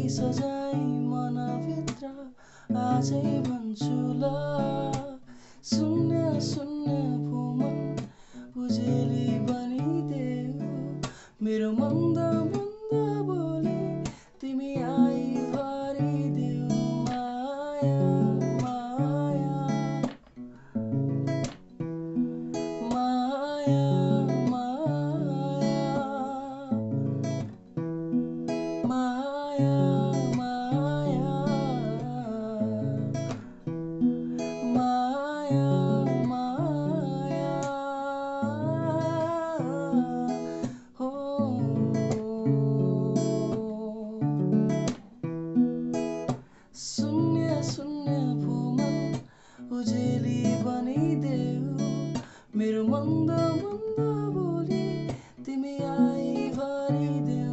सजाई मनभित्र आजै भन्छु ल शून्य शून्य भूमन उजेली बनिदेऊ मेरो मन्द मन्द बोली तिमी आई भरिदेऊ माया माया माया माया माया माया माया हो शून्य शून्य भूमन उजेली बनिदेऊ मेरो मन्द मन्द बोली तिमी आई भरिदेऊ